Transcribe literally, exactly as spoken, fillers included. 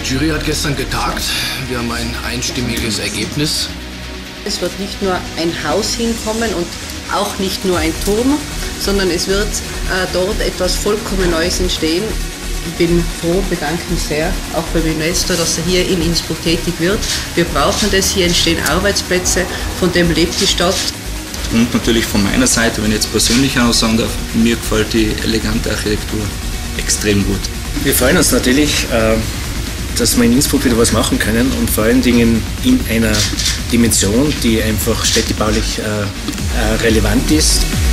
Die Jury hat gestern getagt. Wir haben ein einstimmiges Ergebnis. Es wird nicht nur ein Haus hinkommen und auch nicht nur ein Turm, sondern es wird äh, dort etwas vollkommen Neues entstehen. Ich bin froh, bedanke mich sehr, auch beim Investor, dass er hier in Innsbruck tätig wird. Wir brauchen das, hier entstehen Arbeitsplätze, von dem lebt die Stadt. Und natürlich von meiner Seite, wenn ich jetzt persönlich auch sagen darf, mir gefällt die elegante Architektur extrem gut. Wir freuen uns natürlich, dass wir in Innsbruck wieder was machen können und vor allen Dingen in einer Dimension, die einfach städtebaulich relevant ist.